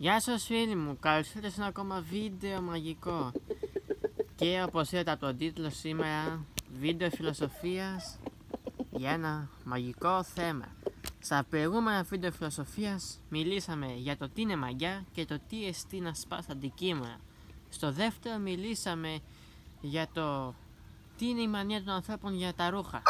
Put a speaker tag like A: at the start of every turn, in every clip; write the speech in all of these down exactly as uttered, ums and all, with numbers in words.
A: Γεια σας φίλοι μου, καλώς ήρθατε σε ένα ακόμα βίντεο μαγικό. Και όπως είδατε από τον τίτλο σήμερα, βίντεο φιλοσοφίας για ένα μαγικό θέμα. Στα προηγούμενα βίντεο φιλοσοφίας μιλήσαμε για το τι είναι μαγιά και το τι εστί να σπάς αντικείμενα. Στο δεύτερο μιλήσαμε για το τι είναι η μανία των ανθρώπων για τα ρούχα.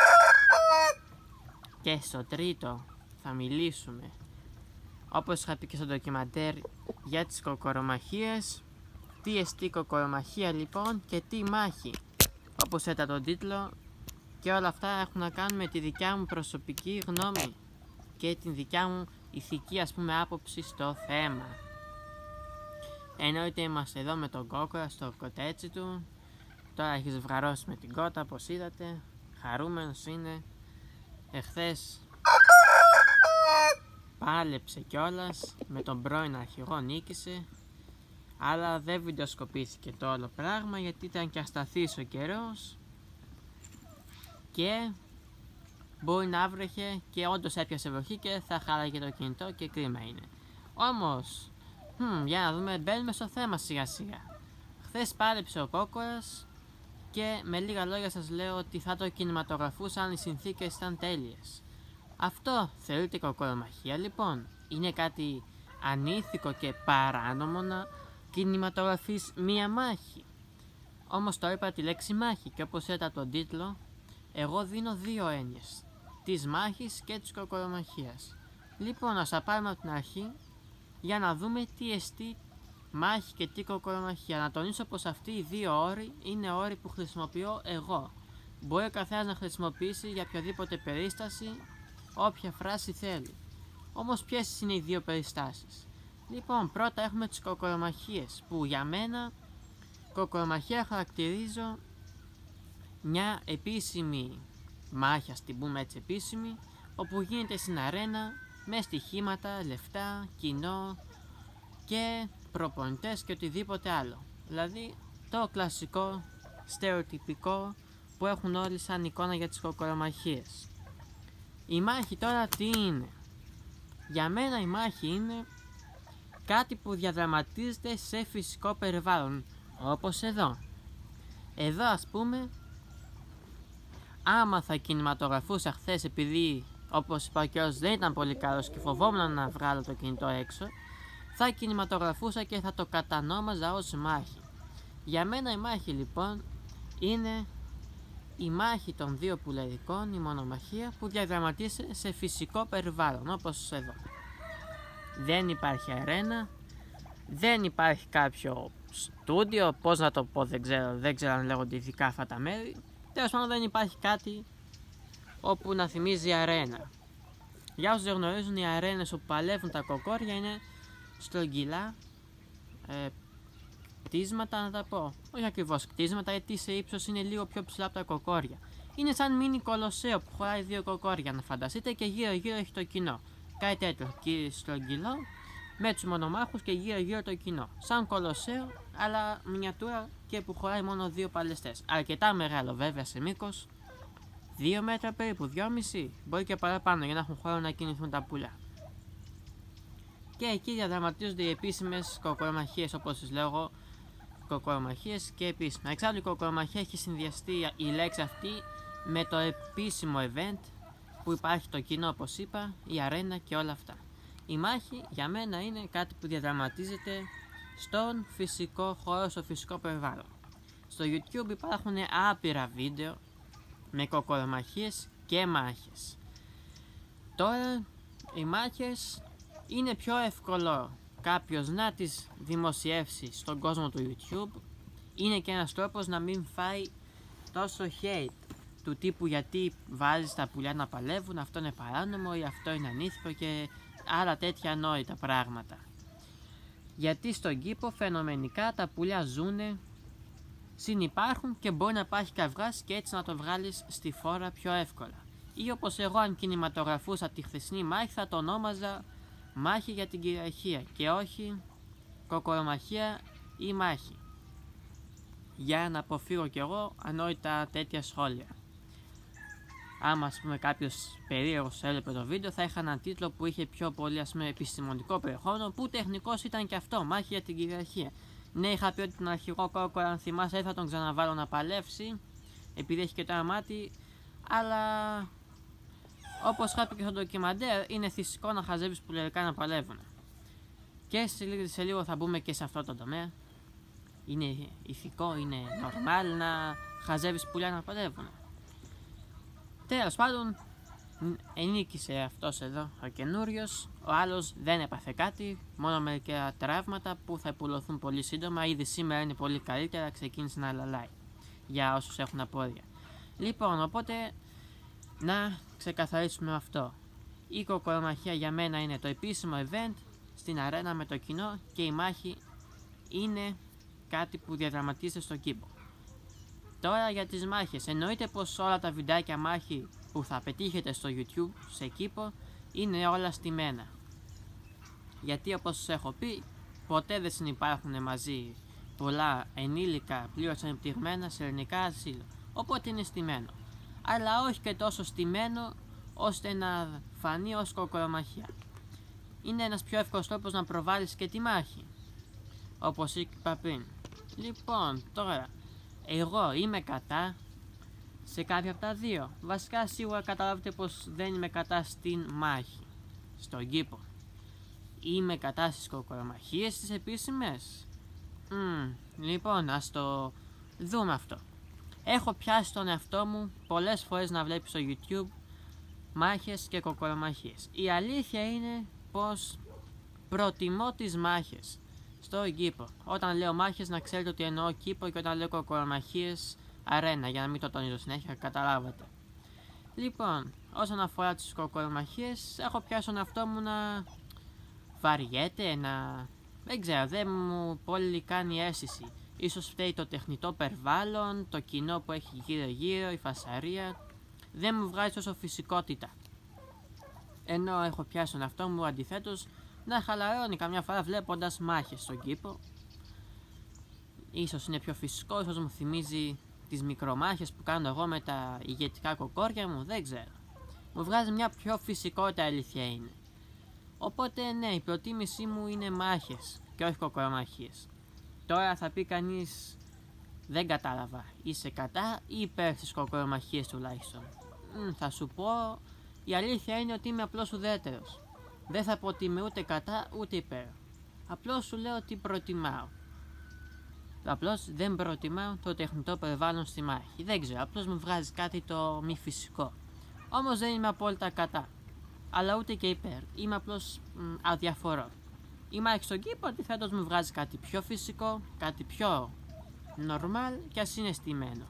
A: Και στο τρίτο θα μιλήσουμε, όπως είχα πει και στο ντοκιμαντέρ, για τις κοκορομαχίες. Τι εστί κοκορομαχία λοιπόν και τι μάχη, όπως έτα τον τίτλο, και όλα αυτά έχουν να κάνουν με τη δικιά μου προσωπική γνώμη και την δικιά μου ηθική, ας πούμε, άποψη στο θέμα. Εννοείται είμαστε εδώ με τον κόκορα στο κοτέτσι του. Τώρα έχει ζευγαρώσει με την κότα, όπως είδατε. Χαρούμενος είναι. Εχθές πάλεψε κιόλας, με τον πρώην αρχηγό νίκησε, αλλά δεν βιντεοσκοπήθηκε το όλο πράγμα γιατί ήταν και ασταθής ο καιρός και μπορεί να βρέχε και όντως έπιασε βροχή και θα χάλαγε το κινητό και κρίμα είναι. Όμως, hm, για να δούμε, μπαίνουμε στο θέμα σιγά σιγά. Χθες πάλεψε ο κόκορας και με λίγα λόγια σας λέω ότι θα το κινηματογραφούσα αν οι συνθήκες ήταν τέλειες. Αυτό θεωρείται κοκορομαχία λοιπόν? Είναι κάτι ανήθικο και παράνομο να κινηματογραφείς μία μάχη? Όμως το είπα τη λέξη μάχη και όπως είδατε τον τίτλο, εγώ δίνω δύο έννοιες, της μάχης και της κοκορομαχίας. Λοιπόν, ας τα πάρουμε από την αρχή για να δούμε τι εστί μάχη και τι κοκορομαχία. Να τονίσω πως αυτοί οι δύο όροι είναι όροι που χρησιμοποιώ εγώ. Μπορεί ο καθένας να χρησιμοποιήσει για οποιαδήποτε περίσταση όποια φράση θέλει. Όμως ποιες είναι οι δύο περιστάσεις? Λοιπόν, πρώτα έχουμε τις κοκορομαχίες, που για μένα κοκορομαχία χαρακτηρίζω μια επίσημη μάχη, ας την πούμε έτσι επίσημη, όπου γίνεται στην αρένα με στοιχήματα, λεφτά, κοινό και προπονητές και οτιδήποτε άλλο. Δηλαδή το κλασικό, στερεοτυπικό που έχουν όλοι σαν εικόνα για τις κοκορομαχίες. Η μάχη τώρα τι είναι? Για μένα η μάχη είναι κάτι που διαδραματίζεται σε φυσικό περιβάλλον, όπως εδώ. Εδώ ας πούμε, άμα θα κινηματογραφούσα χθες, επειδή όπως είπα και ως δεν ήταν πολύ καλός και φοβόμουν να βγάλω το κινητό έξω, θα κινηματογραφούσα και θα το κατανόμαζα ως μάχη. Για μένα η μάχη λοιπόν είναι η μάχη των δύο πουλερικών, η μονομαχία που διαδραματίζεται σε φυσικό περιβάλλον, όπως εδώ. Δεν υπάρχει αρένα, δεν υπάρχει κάποιο στούντιο, πώς να το πω, δεν ξέρω, δεν ξέρω αν λέγονται ειδικά αυτά τα μέρη. Τέλος πάντων δεν υπάρχει κάτι όπου να θυμίζει αρένα. Για όσους δεν γνωρίζουν, οι αρένες όπου παλεύουν τα κοκόρια είναι στρογγυλά ε, κτίσματα, να τα πω. Όχι ακριβώς κτίσματα, γιατί σε ύψος είναι λίγο πιο ψηλά από τα κοκόρια. Είναι σαν μίνι κολοσσέο που χωράει δύο κοκόρια, να φανταστείτε, και γύρω γύρω έχει το κοινό. Κάτι τέτοιο, στρογγυλό, με τους μονομάχους και γύρω γύρω το κοινό. Σαν κολοσσέο, αλλά μινιατούρα και που χωράει μόνο δύο παλαιστές. Αρκετά μεγάλο βέβαια σε μήκος, δύο μέτρα περίπου, δυόμισι, μπορεί και παραπάνω για να έχουν χώρο να κινηθούν τα πουλιά. Και εκεί διαδραματίζονται οι επίσημες κοκορομαχίες, όπως τις λέω εγώ, κοκορομαχίες και επίσημα. Εξάλλου η κοκορομαχία έχει συνδυαστεί η λέξη αυτή με το επίσημο event που υπάρχει το κοινό, όπως είπα, η αρένα και όλα αυτά. Η μάχη για μένα είναι κάτι που διαδραματίζεται στον φυσικό χώρο, στο φυσικό περιβάλλον. Στο YouTube υπάρχουν άπειρα βίντεο με κοκορομαχίες και μάχες. Τώρα οι μάχες είναι πιο εύκολο κάποιος να τις δημοσιεύσει στον κόσμο του YouTube. Είναι και ένας τρόπος να μην φάει τόσο hate του τύπου γιατί βάζεις τα πουλιά να παλεύουν, αυτό είναι παράνομο ή αυτό είναι ανήθικο και άλλα τέτοια ανόητα πράγματα. Γιατί στον κήπο φαινομενικά τα πουλιά ζουνε, συνυπάρχουν και μπορεί να υπάρχει καυγάς και έτσι να το βγάλεις στη φόρα πιο εύκολα. Ή όπως εγώ, αν κινηματογραφούσα τη χθεσινή μάχη, θα το ονόμαζα μάχη για την κυριαρχία και όχι κοκορομαχία ή μάχη, για να αποφύγω κι εγώ ανόητα τέτοια σχόλια. άμα ας πούμε κάποιος περίεργος έβλεπε το βίντεο, θα είχα έναν τίτλο που είχε πιο πολύ ας πούμε επιστημονικό περιεχόμενο, που τεχνικός ήταν και αυτό, μάχη για την κυριαρχία. Ναι, είχα πει ότι τον αρχηγό Κόκορα, αν θυμάσαι, δεν θα τον ξαναβάλω να παλεύσει, επειδή έχει και το ένα μάτι, αλλά όπως είχα πει και στο ντοκιμαντέρ, είναι φυσικό να χαζεύεις πουλερικά να παλεύουν. Και σε λίγο θα μπούμε και σε αυτό το τομέα. Είναι ηθικό, είναι normal να χαζεύεις πουλιά να παλεύουν. Τέλος πάντων, ενίκησε αυτός εδώ ο καινούριος, ο άλλος δεν έπαθε κάτι, μόνο μερικά τραύματα που θα υπουλωθούν πολύ σύντομα. Ήδη σήμερα είναι πολύ καλύτερα, ξεκίνησε να λαλάει, για όσους έχουν απόρρια. Λοιπόν, οπότε να ξεκαθαρίσουμε αυτό. Η κοκορομαχία για μένα είναι το επίσημο event στην αρένα με το κοινό, και η μάχη είναι κάτι που διαδραματίζεται στον κήπο. Τώρα για τις μάχες, εννοείται πως όλα τα βιντεάκια μάχη που θα πετύχετε στο YouTube σε κήπο είναι όλα στημένα. Γιατί όπως σας έχω πει, ποτέ δεν συνυπάρχουν μαζί πολλά ενήλικα πλήρως ανεπτυγμένα σε ελληνικά ασύλο. Οπότε είναι στημένο. Αλλά όχι και τόσο στημένο ώστε να φανεί ως κοκορομαχία. Είναι ένας πιο εύκολος τρόπος να προβάλλεις και τη μάχη, όπως είπα πριν. Λοιπόν, τώρα, εγώ είμαι κατά σε κάποια από τα δύο. Βασικά σίγουρα καταλάβετε πως δεν είμαι κατά στην μάχη, στον κήπο. Είμαι κατά στις κοκορομαχίες τις επίσημες. Mm, λοιπόν, ας το δούμε αυτό. Έχω πιάσει τον εαυτό μου πολλές φορές να βλέπει στο YouTube μάχες και κοκορομαχίες. Η αλήθεια είναι πως προτιμώ τις μάχες στο κήπο. Όταν λέω μάχες, να ξέρετε ότι εννοώ κήπο, και όταν λέω κοκορομαχίες, αρένα, για να μην το τονίζω συνέχεια, καταλάβατε. Λοιπόν, όσον αφορά τις κοκορομαχίες, έχω πιάσει τον εαυτό μου να βαριέται, να... δεν ξέρω, δεν μου πολύ κάνει αίσθηση. Ίσως φταίει το τεχνητό περιβάλλον, το κοινό που έχει γύρω γύρω, η φασαρία. Δεν μου βγάζει τόσο φυσικότητα. Ενώ έχω πιάσει τον εαυτό μου αντιθέτως να χαλαρώνει καμιά φορά βλέποντας μάχες στον κήπο. Ίσως είναι πιο φυσικό, ίσως μου θυμίζει τις μικρομάχες που κάνω εγώ με τα ηγετικά κοκόρια μου, δεν ξέρω. Μου βγάζει μια πιο φυσικότητα, αλήθεια είναι. Οπότε ναι, η προτίμησή μου είναι μάχες και όχι κοκορομαχίες. Τώρα θα πει κανείς, δεν κατάλαβα, είσαι κατά ή υπέρ στις κοκορομαχίες τουλάχιστον. Μ, θα σου πω, η αλήθεια είναι ότι είμαι απλώς ουδέτερος. Δεν θα πω ότι είμαι ούτε κατά ούτε υπέρ. Απλώς σου λέω ότι προτιμάω. Απλώς δεν προτιμάω το τεχνητό περιβάλλον στη μάχη. Δεν ξέρω, απλώς μου βγάζει κάτι το μη φυσικό. Όμως δεν είμαι απόλυτα κατά. Αλλά ούτε και υπέρ. Είμαι απλώς μ, αδιαφορώ. Η μάχη στον κήπο αντιθέτως μου βγάζει κάτι πιο φυσικό, κάτι πιο normal, και ας είναι στημένο.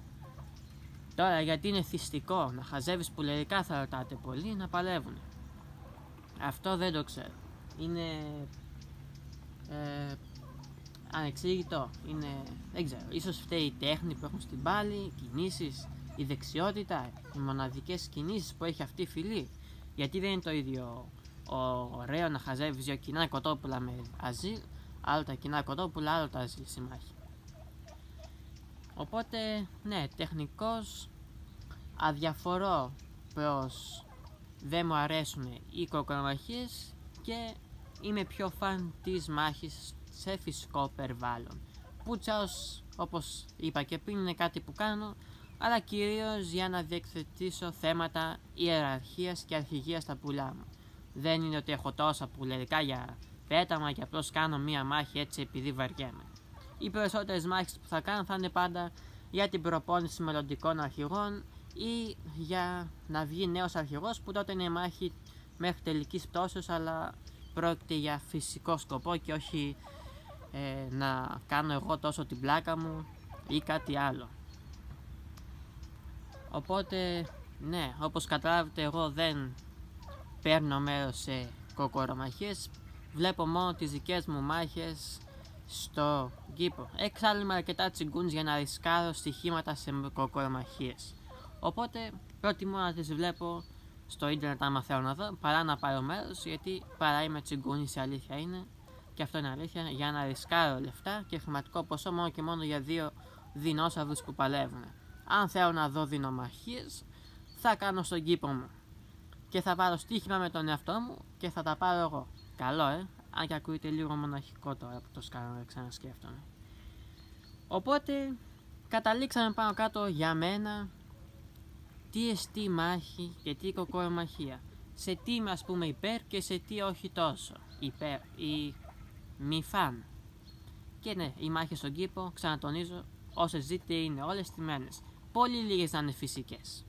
A: Τώρα, γιατί είναι θυστικό να χαζεύεις πουλερικά, θα ρωτάτε πολλοί, να παλεύουν. Αυτό δεν το ξέρω. Είναι ε, ανεξήγητο. Είναι, δεν ξέρω. Ίσως φταίει η τέχνη που έχουν στην πάλη, οι κινήσεις, η δεξιότητα, οι μοναδικές κινήσεις που έχει αυτή η φυλή. Γιατί δεν είναι το ίδιο ωραίο να χαζεύεις δύο κοινά κοτόπουλα με αζίλ, άλλο τα κοινά κοτόπουλα, άλλο τα αζίλ στη μάχη. Οπότε, ναι, τεχνικώς αδιαφορώ προς δεν μου αρέσουν οι κοκορομαχίες και είμαι πιο φαν της μάχης σε φυσικό περιβάλλον. Που τσάως, όπως είπα και πριν, είναι κάτι που κάνω, αλλά κυρίως για να διεκθετήσω θέματα ιεραρχίας και αρχηγίας στα πουλιά μου. Δεν είναι ότι έχω τόσα πουλερικά για πέταμα και απλώς κάνω μία μάχη έτσι επειδή βαριέμαι. Οι περισσότερες μάχες που θα κάνω θα είναι πάντα για την προπόνηση μελλοντικών αρχηγών ή για να βγει νέος αρχηγός, που τότε είναι μάχη μέχρι τελικής πτώσεως, αλλά πρόκειται για φυσικό σκοπό και όχι ε, να κάνω εγώ τόσο την πλάκα μου ή κάτι άλλο. Οπότε ναι, όπως καταλάβετε, εγώ δεν παίρνω μέρος σε κοκορομαχίες, βλέπω μόνο τις δικές μου μάχες στο κήπο. Εξάλλου είμαι αρκετά τσιγκούνς για να ρισκάρω στοιχήματα σε κοκορομαχίες. Οπότε προτιμώ να τις βλέπω στο ίντερνετ άμα θέλω να δω, παρά να πάρω μέρος, γιατί παρά είμαι τσιγκούνης, η αλήθεια είναι, και αυτό είναι αλήθεια, για να ρισκάρω λεφτά και χρηματικό ποσό μόνο και μόνο για δύο δεινόσαυρους που παλεύουν. Αν θέλω να δω δεινομαχίες, θα κάνω στον κήπο μου και θα βάλω στοίχημα με τον εαυτό μου και θα τα πάρω εγώ. Καλό, ε, αν και ακούγεται λίγο μοναχικό τώρα που το σκάνω, ξανασκέφτομαι. Οπότε καταλήξαμε πάνω κάτω για μένα τι εστί μάχη και τι κοκορομαχία. Σε τι είμαι, ας πούμε, υπέρ και σε τι όχι τόσο υπέρ ή μη φαν. Και ναι, οι μάχες στον κήπο, ξανατονίζω, όσες ζείτε είναι όλες τιμένες. Πολύ λίγες να είναι φυσικές.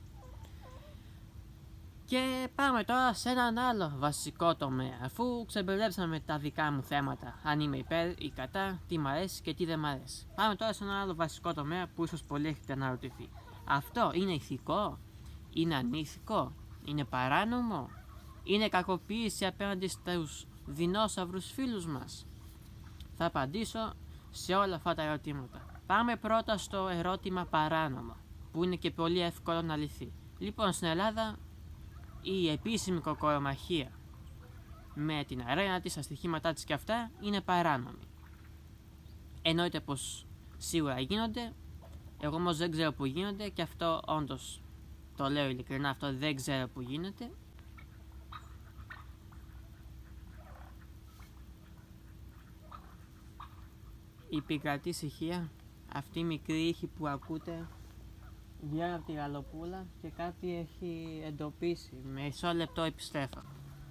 A: Και πάμε τώρα σε έναν άλλο βασικό τομέα, αφού ξεμπερδέψαμε τα δικά μου θέματα, αν είμαι υπέρ ή κατά, τι μ' αρέσει και τι δεν μ' αρέσει. Πάμε τώρα σε έναν άλλο βασικό τομέα που ίσως πολλοί έχετε αναρωτηθεί. Αυτό είναι ηθικό, είναι ανήθικο, είναι παράνομο, είναι κακοποίηση απέναντι στους δεινόσαυρους φίλους μας? Θα απαντήσω σε όλα αυτά τα ερωτήματα. Πάμε πρώτα στο ερώτημα παράνομο, που είναι και πολύ εύκολο να λυθεί. Λοιπόν, στην Ελλάδα η επίσημη κοκορομαχία με την αρένα της, τα στοιχήματά της και αυτά είναι παράνομη. Εννοείται πως σίγουρα γίνονται, εγώ όμως δεν ξέρω που γίνονται και αυτό όντως το λέω ειλικρινά, αυτό δεν ξέρω που γίνεται. Η πικρατή ησυχία, αυτή η μικρή ήχη που ακούτε βγαίνει από τη γαλοπούλα και κάτι έχει εντοπίσει. Μισό λεπτό επιστρέφω.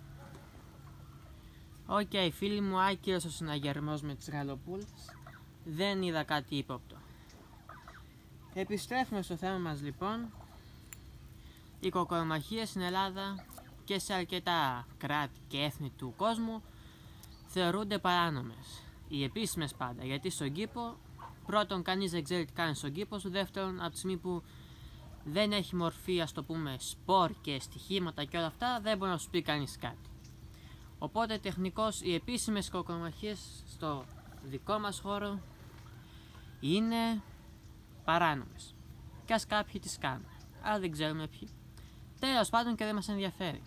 A: Οκ, okay, φίλοι μου, άκυρος ο συναγερμός με τις γαλοπούλες. Δεν είδα κάτι ύποπτο. Επιστρέφουμε στο θέμα μας λοιπόν. Οι κοκορομαχίες στην Ελλάδα και σε αρκετά κράτη και έθνη του κόσμου θεωρούνται παράνομες. Οι επίσημες πάντα, γιατί στον κήπο, πρώτον, κανείς δεν ξέρει τι κάνει στον κήπο σου, δεύτερον, από τη στιγμή που δεν έχει μορφή, ας το πούμε, σπορ και στοιχήματα και όλα αυτά, δεν μπορεί να σου πει κανείς κάτι. Οπότε τεχνικώς οι επίσημες κοκορομαχίες στο δικό μας χώρο είναι παράνομες. Και ας κάποιοι τις κάνουν, αλλά δεν ξέρουμε ποιοι. Τέλος πάντων και δεν μας ενδιαφέρει.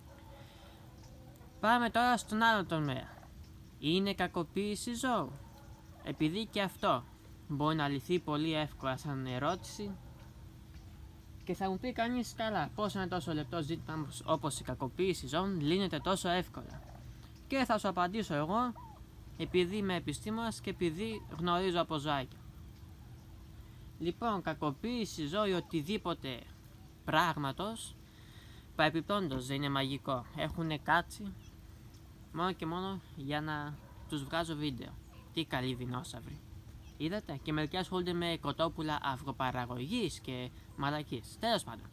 A: Πάμε τώρα στον άλλο τομέα. Είναι κακοποίηση ζώου? Επειδή και αυτό μπορεί να λυθεί πολύ εύκολα σαν ερώτηση και θα μου πει κανείς, καλά, πώς είναι τόσο λεπτό ζήτημα όπως η κακοποίηση ζώων λύνεται τόσο εύκολα? Και θα σου απαντήσω εγώ, επειδή είμαι επιστήμονας και επειδή γνωρίζω από ζωάκια. Λοιπόν, κακοποίηση ζώου ή οτιδήποτε πράγματος, παρεπιπτόντως δεν είναι μαγικό. Έχουν κάτσει μόνο και μόνο για να τους βγάζω βίντεο. Τι καλοί δεινόσαυροι. Είδατε, και μερικοί ασχολούνται με κοτόπουλα αυγοπαραγωγής και μαλακίες. Τέλος πάντων,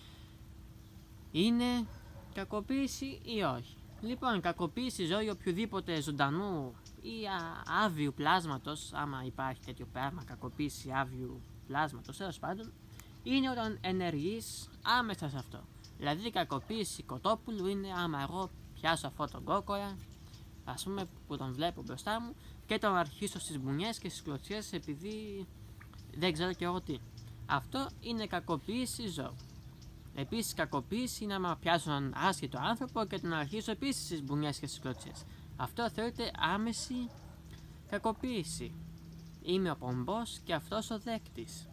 A: είναι κακοποίηση ή όχι? Λοιπόν, κακοποίηση ζώου ή οποιοδήποτε ζωντανού ή άβιου πλάσματος, άμα υπάρχει τέτοιο πράγμα, κακοποίηση άβιου πλάσματος, τέλος πάντων, είναι όταν ενεργείς άμεσα σε αυτό. Δηλαδή, η κακοποίηση κοτόπουλου είναι άμα εγώ πιάσω αυτόν τον κόκορα, ας πούμε, που τον βλέπω μπροστά μου, και τον αρχίσω στις μπουνιές και στις κλωτσιές επειδή δεν ξέρω και εγώ τι. Αυτό είναι κακοποίηση ζώου. Επίσης, κακοποίηση είναι άμα πιάσω έναν άσχετο άνθρωπο και τον αρχίσω επίσης στις μπουνιές και στις κλωτσιές. Αυτό θεωρείται άμεση κακοποίηση. Είμαι ο πομπός και αυτός ο δέκτης.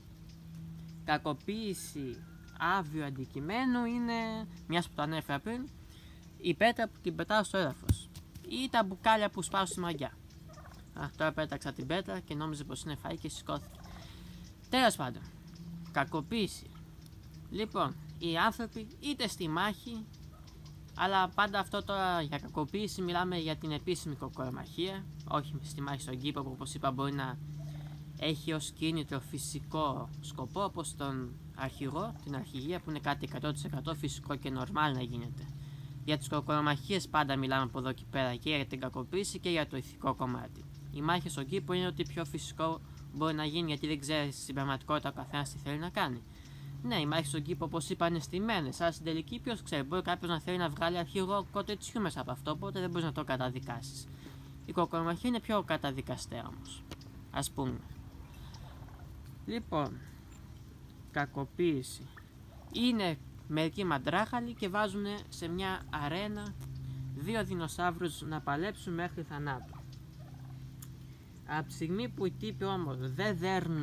A: Κακοποίηση άβιου αντικειμένου είναι, μιας που το ανέφερα πριν, η πέτρα που την πετάω στο έδαφος ή τα μπουκάλια που σπάω στη μαγιά. Α, τώρα πέταξα την πέτρα και νόμιζε πως είναι φαΐ και σηκώθηκε. Τέλος πάντων, κακοποίηση. Λοιπόν, οι άνθρωποι είτε στη μάχη, αλλά πάντα αυτό τώρα για κακοποίηση μιλάμε για την επίσημη κοκορομαχία, όχι στη μάχη στον κήπο που, όπως είπα, μπορεί να έχει ως κίνητρο φυσικό σκοπό, όπως τον αρχηγό, την αρχηγία, που είναι κάτι εκατό τοις εκατό φυσικό και νορμάλ να γίνεται. Για τις κοκορομαχίες πάντα μιλάμε από εδώ και πέρα και για την κακοποίηση και για το ηθικό κομμάτι. Η μάχη στον κήπο είναι ότι πιο φυσικό μπορεί να γίνει, γιατί δεν ξέρει στην πραγματικότητα ο καθένας τι θέλει να κάνει. Ναι, οι μάχες στον κήπο, όπως είπα, είναι στημένες, αλλά στην τελική ποιος ξέρει, μπορεί κάποιος να θέλει να βγάλει αρχηγό κοτετσιού μέσα από αυτό, οπότε δεν μπορείς να το καταδικάσεις. Η κοκορομαχία είναι πιο καταδικαστέα όμως, ας πούμε. Λοιπόν, κακοποίηση. Είναι μερικοί μαντράχαλοι και βάζουν σε μια αρένα δύο δεινοσαύρους να παλέψουν μέχρι θανάτου. Από τη στιγμή που οι τύποι όμως δεν δέρνουν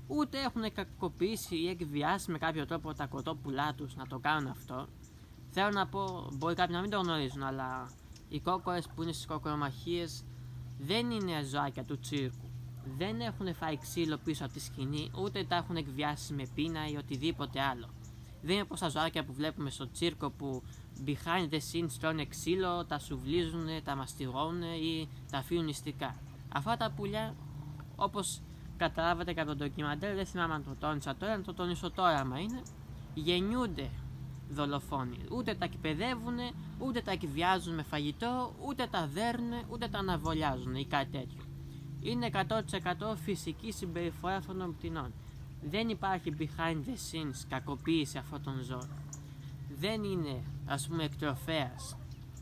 A: ούτε έχουν κακοποιήσει ή εκβιάσει με κάποιο τρόπο τα κοτόπουλά τους να το κάνουν αυτό. Θέλω να πω, μπορεί κάποιοι να μην το γνωρίζουν, αλλά οι κόκορες που είναι στις κοκορομαχίες δεν είναι ζωάκια του τσίρκου. Δεν έχουν φάει ξύλο πίσω από τη σκηνή, ούτε τα έχουν εκβιάσει με πείνα ή οτιδήποτε άλλο. Δεν είναι όπως τα ζωάκια που βλέπουμε στο τσίρκο που behind the scenes τρώνε ξύλο, τα σουβλίζουν, τα μαστιγώνουν ή τα αφήνουν νηστικά. Αυτά τα πουλιά, όπως καταλάβατε κατά το ντοκιμαντέρ, δεν θυμάμαι αν το τόνισα τώρα, αν το τονίσω τώρα άμα είναι, γεννιούνται δολοφόνοι. Ούτε τα εκπαιδεύουν, ούτε τα εκβιάζουν με φαγητό, ούτε τα δέρνουν, ούτε τα αναβολιάζουν ή κάτι τέτοιο. Είναι εκατό τοις εκατό φυσική συμπεριφορά αυτών των πτηνών. Δεν υπάρχει behind the scenes κακοποίηση αυτών των ζώων. Δεν είναι, ας πούμε, εκτροφέας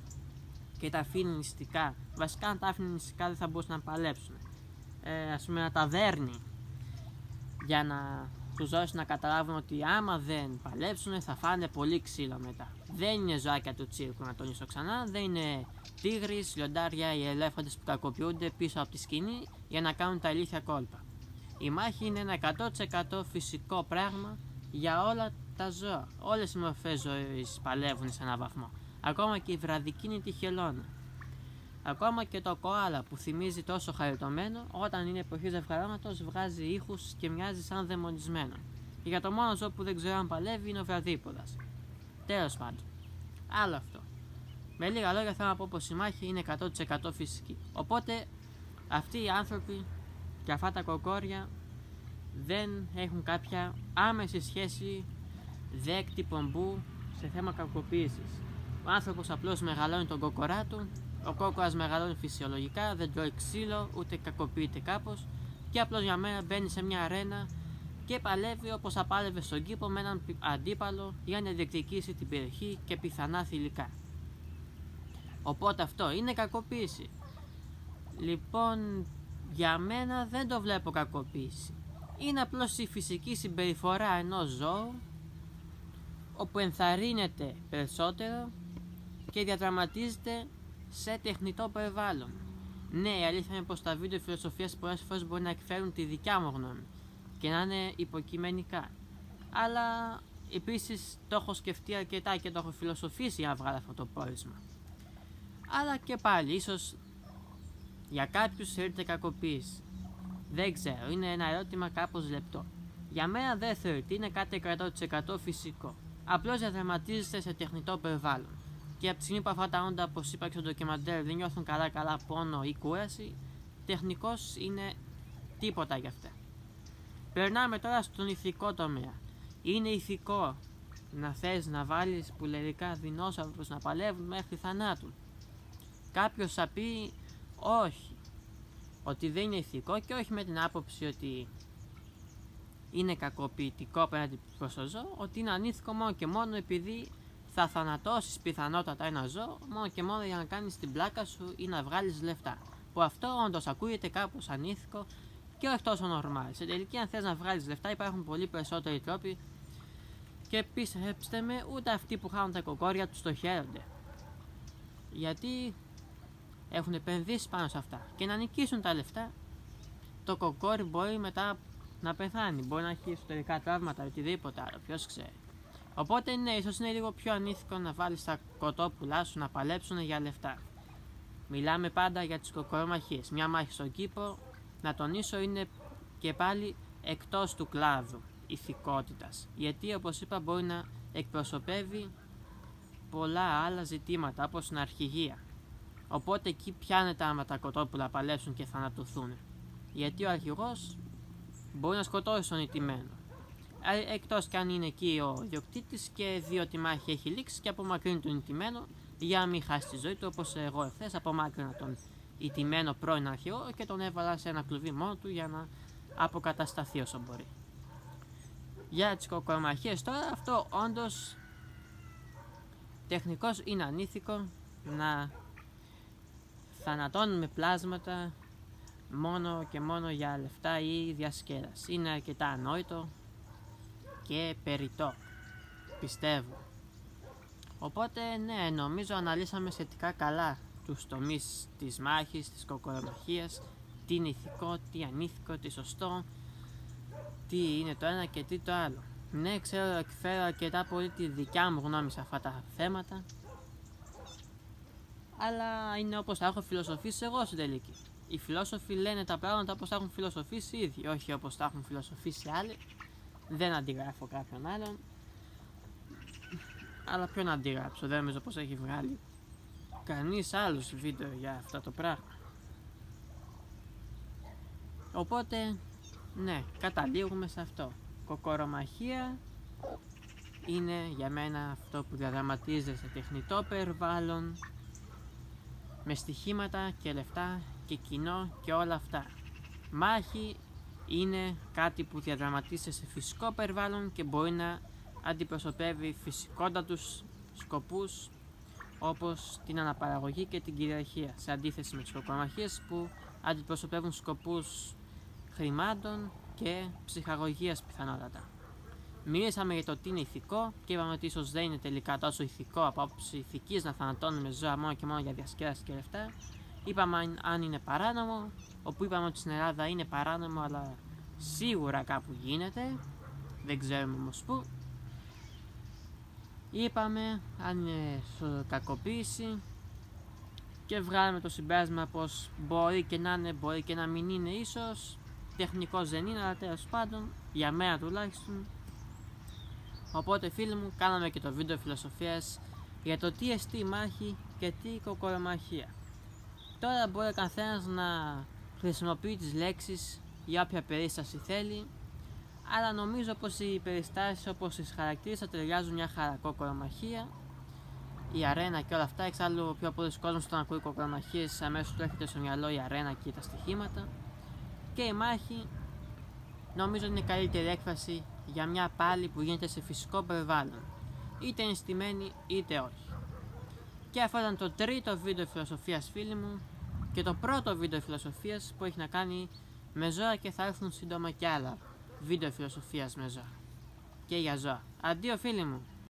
A: και τα αφήνει νηστικά. Βασικά, αν τα αφήνει νηστικά δεν θα μπορούσαν να παλέψουν. Ε, ας πούμε, να τα δέρνει για να τους δώσει να καταλάβουν ότι άμα δεν παλέψουν θα φάνε πολύ ξύλο μετά. Δεν είναι ζωάκια του τσίρκου, να τονίσω ξανά. Δεν είναι τίγρης, λιοντάρια ή ελέφαντες που κακοποιούνται πίσω από τη σκηνή για να κάνουν τα ηλίθια κόλπα. Η μάχη είναι ένα εκατό τοις εκατό φυσικό πράγμα για όλα τα ζώα. Όλες οι μορφές ζωής παλεύουν σε έναν βαθμό. Ακόμα και η βραδικίνητη χελώνα. Ακόμα και το κοάλα που θυμίζει τόσο χαριτωμένο, όταν είναι εποχή ζευγαρώματος βγάζει ήχους και μοιάζει σαν δαιμονισμένο. Και για το μόνο ζώο που δεν ξέρω αν παλεύει είναι ο βραδίποδας. Τέλος πάντων. Άλλο αυτό. Με λίγα λόγια θέλω να πω πως η μάχη είναι εκατό τοις εκατό φυσική. Οπότε αυτοί οι άνθρωποι και αυτά τα κοκόρια δεν έχουν κάποια άμεση σχέση δέκτη πομπού σε θέμα κακοποίησης. Ο άνθρωπος απλώς μεγαλώνει τον κοκορά του, ο κόκορας μεγαλώνει φυσιολογικά, δεν τρώει ξύλο ούτε κακοποιείται κάπως και απλώς για μένα μπαίνει σε μια αρένα και παλεύει όπως θα πάλευε στον κήπο με έναν αντίπαλο για να διεκδικήσει την περιοχή και πιθανά θηλυκά. Οπότε αυτό είναι κακοποίηση. Λοιπόν, για μένα δεν το βλέπω κακοποίηση. Είναι απλώς η φυσική συμπεριφορά ενός ζώου όπου ενθαρρύνεται περισσότερο και διαδραματίζεται σε τεχνητό περιβάλλον. Ναι, η αλήθεια είναι πως τα βίντεο φιλοσοφίας πολλές φορές μπορεί να εκφέρουν τη δικιά μου γνώμη και να είναι υποκειμενικά. Αλλά επίσης το έχω σκεφτεί αρκετά και το έχω φιλοσοφήσει για να βγάλω αυτό το πόρισμα. Αλλά και πάλι, ίσως για κάποιους θεωρείται κακοποίηση. Δεν ξέρω, είναι ένα ερώτημα κάπως λεπτό. Για μένα δεν θεωρείται, είναι κάτι εκατό τοις εκατό φυσικό. Απλώς διαδραματίζεται σε τεχνητό περιβάλλον. Και από τη στιγμή που αυτά τα όντα, όπως είπα και στο ντοκιμαντέρ, δεν νιώθουν καλά καλά πόνο ή κούραση, τεχνικώς είναι τίποτα γι' αυτά. Περνάμε τώρα στον ηθικό τομέα. Είναι ηθικό να θες να βάλεις πουλερικά δεινόσαυρους να παλεύουν μέχρι θανάτου? Κάποιος θα πει όχι, ότι δεν είναι ηθικό και όχι με την άποψη ότι είναι κακοποιητικό απέναντι προς το ζώο, ότι είναι ανήθικο μόνο και μόνο επειδή θα θανατώσεις πιθανότατα ένα ζώο μόνο και μόνο για να κάνεις την πλάκα σου ή να βγάλεις λεφτά. Που αυτό όντως ακούγεται κάπως ανήθικο και όχι τόσο normal. Σε τελική, αν θες να βγάλεις λεφτά, υπάρχουν πολύ περισσότεροι τρόποι και πιστέψτε με, ούτε αυτοί που χάνουν τα κοκόρια τους το χαίρονται. Γιατί έχουν επενδύσει πάνω σε αυτά και να νικήσουν τα λεφτά. Το κοκόρι μπορεί μετά να πεθάνει, μπορεί να έχει εσωτερικά τραύματα ή οτιδήποτε άλλο, ποιος ξέρει. Οπότε ναι, ίσως είναι λίγο πιο ανήθικο να βάλεις τα κοτόπουλά σου να παλέψουν για λεφτά. Μιλάμε πάντα για τις κοκορομαχίες. Μια μάχη στον κήπο, να τονίσω, είναι και πάλι εκτός του κλάδου ηθικότητας. Γιατί όπως είπα μπορεί να εκπροσωπεύει πολλά άλλα ζητήματα όπως την αρχηγία. Οπότε εκεί πιάνεται άμα τα κοτόπουλα παλέψουν και θανατωθούν. Γιατί ο αρχηγός μπορεί να σκοτώσει τον ηττημένο. Εκτός κι αν είναι εκεί ο ιδιοκτήτης και δει ότι η μάχη έχει λήξει και απομακρύνει τον ηττημένο για να μην χάσει τη ζωή του, όπως εγώ εχθές απομάκρυνα τον ηττημένο πρώην αρχηγό και τον έβαλα σε ένα κλουβί μόνο του για να αποκατασταθεί όσο μπορεί. Για τις κοκορομαχίες τώρα, αυτό όντως τεχνικώς είναι ανήθικο να θανατώνουμε πλάσματα μόνο και μόνο για λεφτά ή διασκέδαση. Είναι αρκετά ανόητο και περιττό, πιστεύω. Οπότε ναι, νομίζω αναλύσαμε σχετικά καλά τους τομείς της μάχης, της κοκορομαχίας, τι είναι ηθικό, τι ανήθικο, τι σωστό, τι είναι το ένα και τι το άλλο. Ναι, ξέρω, εκφέρω αρκετά πολύ τη δικιά μου γνώμη σε αυτά τα θέματα, αλλά είναι όπως τα έχω φιλοσοφήσει εγώ στην τελική. Οι φιλόσοφοι λένε τα πράγματα όπως τα έχουν φιλοσοφήσει ήδη, όχι όπως τα έχουν φιλοσοφήσει άλλοι. Δεν αντιγράφω κάποιον άλλον, αλλά ποιο να αντιγράψω, δεν νομίζω πως έχει βγάλει κανείς άλλος βίντεο για αυτό το πράγμα. Οπότε, ναι, καταλήγουμε σε αυτό. Κοκορομαχία είναι για μένα αυτό που διαδραματίζεται σε τεχνητό περιβάλλον, με στοιχήματα και λεφτά και κοινό και όλα αυτά. Μάχη είναι κάτι που διαδραματίζεται σε φυσικό περιβάλλον και μπορεί να αντιπροσωπεύει φυσικότατους σκοπούς, όπως την αναπαραγωγή και την κυριαρχία, σε αντίθεση με τις κοκορομαχίες που αντιπροσωπεύουν σκοπούς χρημάτων και ψυχαγωγίας πιθανότατα. Μιλήσαμε για το τι είναι ηθικό και είπαμε ότι ίσως δεν είναι τελικά τόσο ηθικό από άποψη ηθικής να θανατώνουμε ζώα μόνο και μόνο για διασκέδαση και λεφτά. Είπαμε αν είναι παράνομο, όπου είπαμε ότι στην Ελλάδα είναι παράνομο, αλλά σίγουρα κάπου γίνεται, δεν ξέρουμε όμως πού. Είπαμε αν είναι κακοποίηση και βγάλαμε το συμπέρασμα πως μπορεί και να είναι, μπορεί και να μην είναι ίσως, τεχνικός δεν είναι, αλλά τέλος πάντων, για μένα τουλάχιστον. Οπότε φίλοι μου, κάναμε και το βίντεο φιλοσοφίας για το τι εστί η μάχη και τι η κοκορομαχία. Τώρα μπορεί ο καθένας να χρησιμοποιεί τις λέξεις για όποια περίσταση θέλει, αλλά νομίζω πως οι περιστάσεις όπως τις χαρακτήρισα ταιριάζουν μια χαρά. Κοκορομαχία, η αρένα και όλα αυτά, εξάλλου πιο πολλοί κόσμος όταν ακούει κοκορομαχίες αμέσως του έρχεται στο μυαλό η αρένα και τα στοιχήματα. Και η μάχη νομίζω είναι η καλύτερη έκφραση για μια πάλη που γίνεται σε φυσικό περιβάλλον, είτε είναι στημένη είτε όχι. Και αυτό ήταν το τρίτο βίντεο φιλοσοφίας φίλοι μου και το πρώτο βίντεο φιλοσοφίας που έχει να κάνει με ζώα, και θα έρθουν σύντομα και άλλα βίντεο φιλοσοφίας με ζώα και για ζώα. Αντίο φίλοι μου!